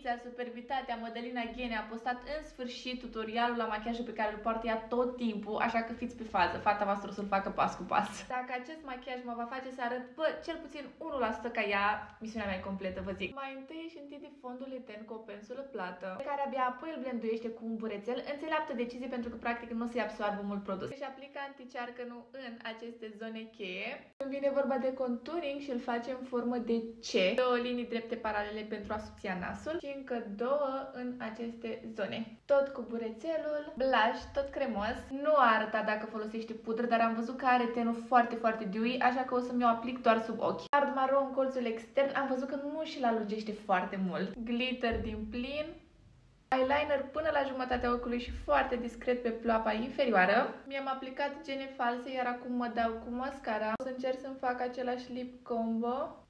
Nița, Superbitatea, Mădălina Ghene a postat în sfârșit tutorialul la machiajul pe care îl poartă ea tot timpul, așa că fiți pe fază, fata voastră o să-l facă pas cu pas. Dacă acest machiaj mă va face să arăt, cel puțin 1% ca ea, misiunea mea e completă, vă zic. Mai întâi își întinde fondul eten cu o pensulă plată, pe care abia apoi îl blenduiește cu un burețel. Înțeleaptă decizie pentru că practic nu se absoarbă mult produs. Își aplică anticearcănul în aceste zone cheie. Când vine vorba de contouring și îl face în formă de C, 2 linii drepte paralele pentru a subția nasul și încă 2 în aceste zone. Tot cu burețelul, blush, tot cremos. Nu a arătat dacă folosește pudră, dar am văzut că are tenul foarte, foarte dewy, așa că o să-mi o aplic doar sub ochi. Card maro în colțul extern, am văzut că nu și-l alungește foarte mult. Glitter din plin. Eyeliner până la jumătatea ochiului și foarte discret pe ploapa inferioară. Mi-am aplicat gene false, iar acum mă dau cu mascara. O să încerc să-mi fac același lip combo.